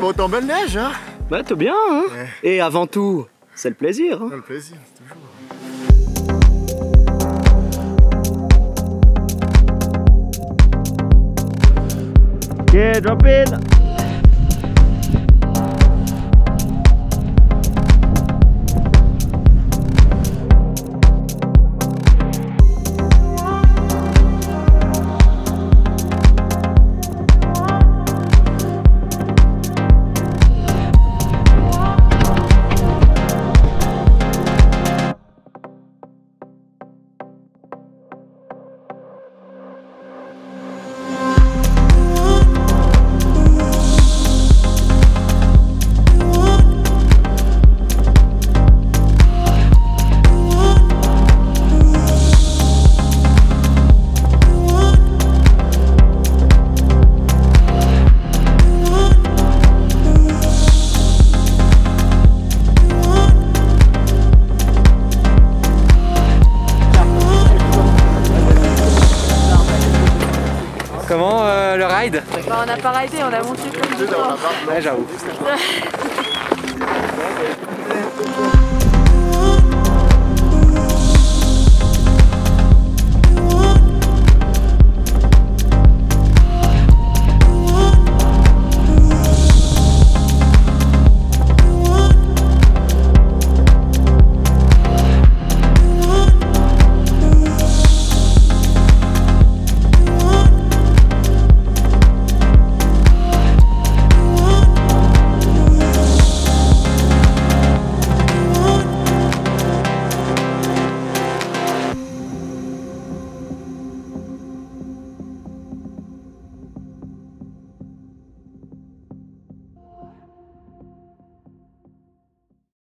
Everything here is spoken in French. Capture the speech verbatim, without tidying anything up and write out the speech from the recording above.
retombe la neige, hein. Bah t'es bien, hein. Ouais. Et avant tout, c'est le plaisir. Hein. Le plaisir, toujours. Ok, drop in. Comment euh, le ride? Bah, on n'a pas ridé, on a monté comme du temps. Ouais, j'avoue.